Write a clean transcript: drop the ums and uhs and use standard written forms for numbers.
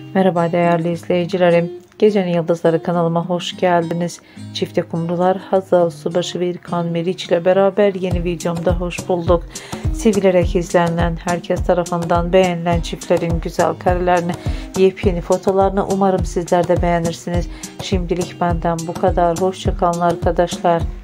Merhaba değerli izleyicilerim. Gecenin Yıldızları kanalıma hoş geldiniz. Çifte kumrular Hazal Subaşı ve İlkan Meriç ile beraber yeni videomda hoş bulduk. Sevilerek izlenen, herkes tarafından beğenilen çiftlerin güzel karelerini, yepyeni fotolarını umarım sizler de beğenirsiniz. Şimdilik benden bu kadar. Hoşça kalın arkadaşlar.